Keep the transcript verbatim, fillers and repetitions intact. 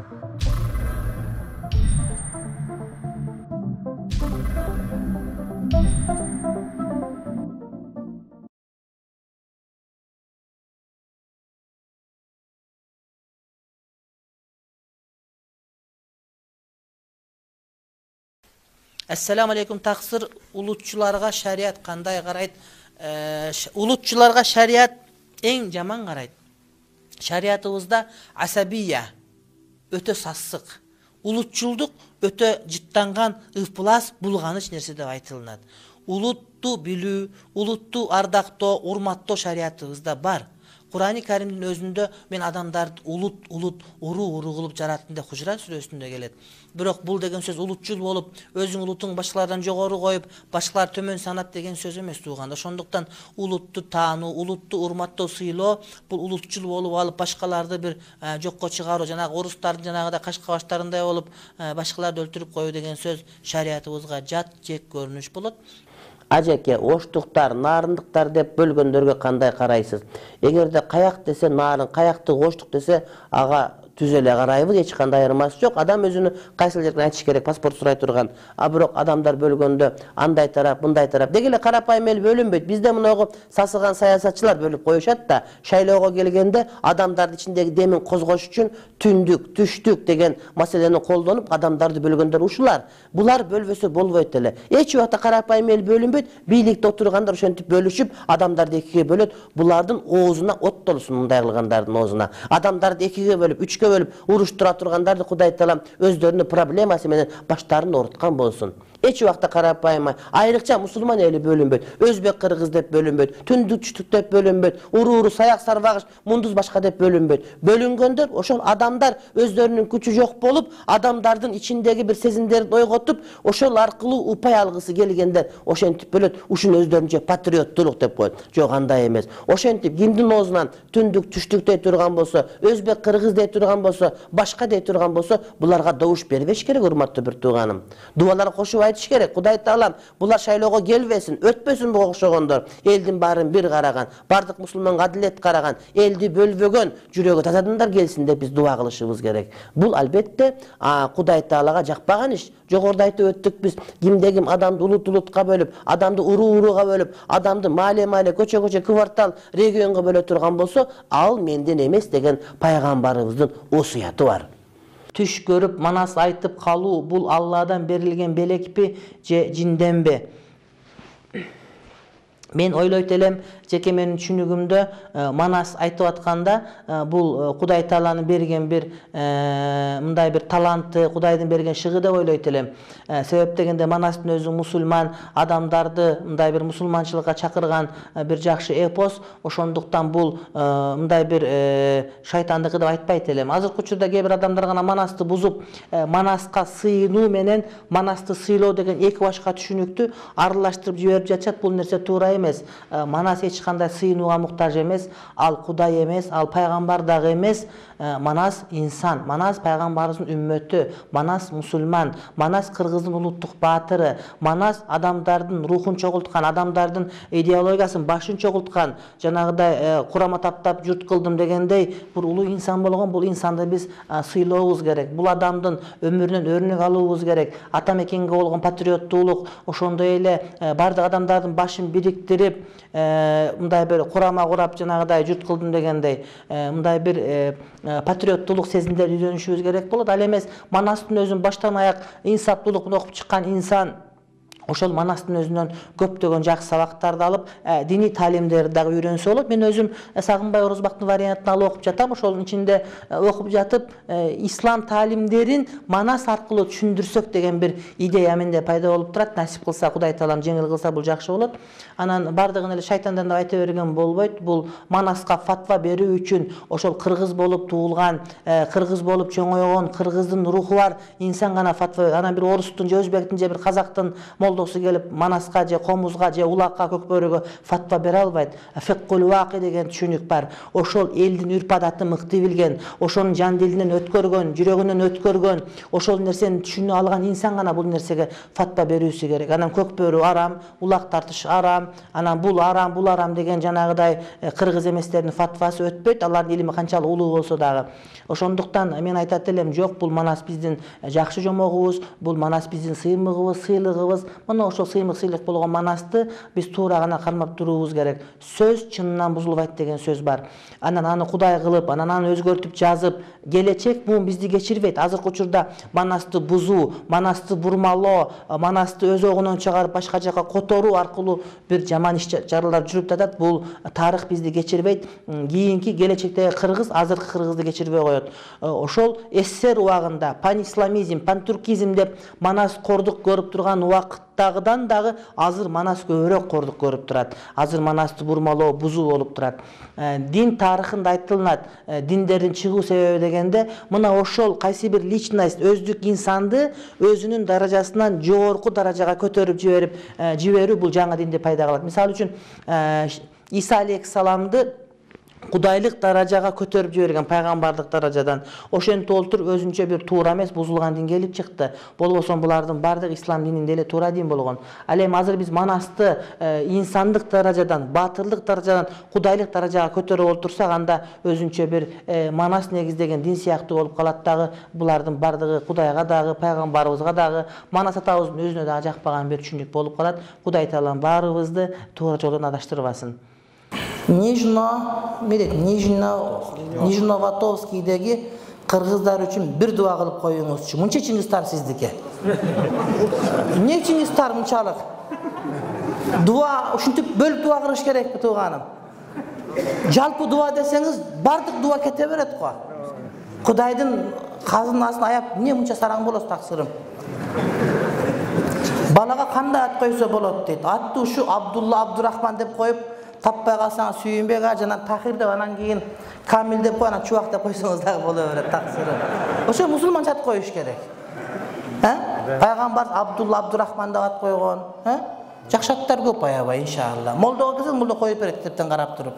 Assalamu alaikum taqsir. Ulutçularga şariat qanday qarayt? Ee, ulutçularga şariat en jaman qarayt. Şariatımızda asabiya öte sassık. Ulutçulduk öte jittangan ıplas bulgaныч nerse dep aytılınat. Uluttu bilүү, uluttu ardактоо, урматтоо şariatımızda bar. Kur'an-ı Kerim'in özünde men adamlar ulut ulut uru uru kılıp jarattım de Hujurat surasında gelet. Biroq bul degen söz ulutçul bolup özüň ulutun başkalardan jogorı koyup başkalar tömön sanat degen söz emes tuğanda. Şonduktan uluttu taanuu, uluttu urmattoo sıyloo bul ulutçul bolup alıp başkalarda bir e, jokko çıgarуу, janagı orustardın janagıda kaşkabaşlarınday bolup e, başkalardı öldürüp koyuu degen söz şariatыбызга jat jek görünüş bolot. Ajeke, oştuktar, narındıktar dep bölgöndörgө kanday karaysiz? Egerde kayak dese narın, kayakты oştuk dese aga tüzele karayбыз, hiç kanday ayırması yok. Adam özünü kaysyl жерден айтыш керек, pasport suray turgan. A birok adamlar bölgöndö anday tarap, bunday tarap. Degele karapayım el bölünbөйт. Bizde munogu sasıgan sayasatçılar bölüp koyuşat da şaylooga gelgende adamdardın içindeki demin kozgoş üçün tündük, tüştük degen maseleni koldonup adamdardı bölgöndör uşular. Bular bölbösö bolboyt ele. Hiç wagtda karapayım el bölünbөйт. Bilikte oturganlar oşentip bölüşüp adamdарды ekiге bölöt. Bulardın oğuzuna ot dolusun mындай kılgandardın oğuzuna. Adamdарды ekiге bölüp, üçke bölüp uruştura turgandardı Kuday Taalam özlerinin probleması menen başlarını orutkan bolsun. Hiç wagtda karapayma. Ayrıkça musulman eli bölünböйт. Özbek kırgız dep bölünböйт. Tündük çütük dep bölünböйт. Uru uru sayak sarvagış munduz başka dep bölünböйт. Bölüngöndör oşol adamlar özlerinin küçü yok bolup adamdardın içindeki bir sezimlerini oygotup oşol arkılı upay algısı gelgender oşentip bölöt. Uşun özlerince patriottuluk dep koyut. Jok андай emes. Oşentip kimdin oğuzundan tündük tüştük dey turgan bolsa, özbek kırgız dey turgan bolsa, başka dey turgan bolsa bularga doğuş berbeş kerek urmatlı bir tuğanım. Dualar koşup aytış kerek. Kuday Taalam bular şaylooga gelbesin, ötpösün bu okşogondor. Eldin bарын bir karagan, bardık musulman adilet karagan, eldi bölbөгөн, jürögü tazadınlar gelsin de biz dua kılışыбыз gerek. Bul albette Kuday Taalaga jakpagan iş. Jogorda aytıp öttük biz kimde kim adamды ulut ulutка bölüp, adamды uru uruga bölüp, adamды mahalle mahalle, köçe köçe, kvartal, regionga bölö turgan bolsa, al menden emes degen paygambarыбыздын osuyatı var. Түш көрүп манас айтып калуу бул Алладан берилген белекпи же жинденби? Men ойлойт элем, жеке менин түшүнүгүмдө манас айтып атканда бул Кудай Тааланын берген бир мындай бир таланты, Кудайдын берген шыгы деп ойлойт элем. Себеп дегенде манастын өзү мусулман адамдарды мындай бир мусулманчылыкка чакырган бир жакшы эпос, ошондуктан бул мындай бир шайтандыкы деп айтпайт элем. Азыркы учурда кээ бир адамдар гана манасты бузуп, манаска сыйынуу менен манасты сыйлоо деген эки башка түшүнүктү аралаштырып жиберип жатышат. Бул нерсе туура эмес. Манас эч кандай сыйынууга муктаж эмес. Ал Кудай эмес, ал пайгамбар дагы эмес. Манас инсан, Манас пайгамбарыбыздын үммөтү, Манас мусулман, Манас кыргыздын улуттук баатыры, Манас адамдардын рухун чогулткан, адамдардын идеологиясын башын чогулткан, жанагыдай курама таптап журт кылдым дегендей бир улуу инсан болгон. Бул инсанды биз сыйлообуз керек. Бул адамдын өмүрүнөн өрнөк алуубуз керек. Ата мекенге болгон патриоттуулук, ошондой эле бардык адамдардын башын бириктирип, мындай бир курама курап жанагыдай журт кылдым дегендей мындай бир патриоттулук сезимдерди үйрөнүшүбүз керек болот. Ал эмес манастын өзүн баштан аяк инсаптуулук окуп чыккан инсан ошол манастын өзүнөн көптөгөн жакшы сабактарды алып, диний таалимдерди дагы үйрөнсө болот. Мен өзүм Сагынбай Орозбактын вариантын алып окуп жатам. Ошонун ичинде окуп жатып, ислам таалимдерин манас аркылуу түшүндүрсөк деген бир идея менде пайда болуп турат. Насип кылса, Кудай Таалам жеңил кылса бул жакшы болот. Анан бардыгын эле шайтандан да айта берген болбойт. Бул манаска фатва берүү үчүн ошол кыргыз болуп туулган, кыргыз болуп чоңойгон, кыргыздын руху бар инсан гана фатва. Анан бир орустун же өзбектин же бир казактын молдо колдосу келип Манаска же Комузга же Улакка Көкбөрүгө фатва бере албайт. Фиккул ваки деген түшүнүк бар. Ошол элдин үрп адатын мыкты билген, ошонун жан дилинен өткөргөн, жүрөгүнөн өткөргөн, ошол нерсени түшүнө алган инсан гана бул нерсеге фатва берүүсү керек. Анан Көкбөрү арам, улак тартыш арам, анан бул арам, бул арам деген жанагыдай кыргыз эместердин фатвасы өтпөйт. Алардын илими канчалык улуу болсо дагы. Ошондуктан мен айтат элем, жок, бул Манас биздин жакшы жомогубуз, бул Манас биздин сыймыгыбыз, сыйлыгыбыз. Мына ошол сыймык сыйлык болгон Манасты биз туура гана кармап туруубуз керек. Сөз чынынан бузулбайт деген сөз бар. Анан аны Кудай кылып, анан аны өзгөртүп жазып, келечек муун бизди кечирбейт. Азыркы учурда Манасты бузуу, Манасты бурмалоо, Манасты өз огунан чыгарып башка жака которуу аркылуу бир жаман иш чаралар жүрүп жатат. Бул тарых бизди кечирбейт. Кийинки келечектеги кыргыз азыркы кыргызды кечирбей коет. Ошол СССР убагында пан-исламизм, пан-туркизм деп Манас кордук көрүп турган убакыттагыдан дагы азыр Манас көбүрөөк кордук көрүп турат. Азыр Манасты бурмалоо, бузуу болуп турат. Дин тарыхында айтылат, диндердин чыгуу себеби дегенде, мына ошол кайсы бир личность, өздүк инсанды өзүнүн даражасынан жогорку даражага көтөрүп жиберип, жиберүү бул жаңы динди пайда кылат. Мисалы үчүн, Иса алейхиссаламды Кудайлык даражага көтөрүп жиберген, пайгамбардык даражадан. Ошентип олтур өзүнчө бир туура эмес, бузулган дин келип чыкты. Болбосо булардын бардык ислам дининде эле туура дин болгон. Ал эми азыр биз Манасты инсандык даражадан, батырлык даражадан кудайлык даражага көтөрүп олтурсак, анда өзүнчө бир Манас негиздеген дин сыяктуу болуп калат дагы. Булардын бардыгы Кудайга дагы, пайгамбарыбызга дагы, Манас атабыздын өзүнө дагы жакпаган бир түшүнүк болуп калат. Кудай Таалам баарыбызды туура жолдон адаштырбасын. Нижно, медет, Нижно, Нижноватовскийдеги кыргыздар үчүн бир дуа кылып коюңузчу. Мынча чыңгыз тар сиздике. Эмне чыңгыз тар мынчалык? Дуа ушинтип бөлүп дуа кылыш керекпи тууганым? Жалпы дуа десеңиз, бардык дуа кете берет го. Кудайдын казынасын аяп, эмне мынча сараң болосуз таксырым? Балага кандай ат койсо болот дейт. Атты ушу Абдулла, Абдурахман деп коюп, таппай калсаң Сүйүнбек ага жана Тахир деп, анан кийин Камил деп коюп, анан Чубак деп койсоңуз дагы боло берет таксыры. Ошо мусулманча ат коюш керек. Э? Пайгамбар Абдулла, Абдурахман деп ат койгон, э? Жакшы аттар көп аябай иншалла. Молдого келсең, молдо коюп берет китептен карап туруп.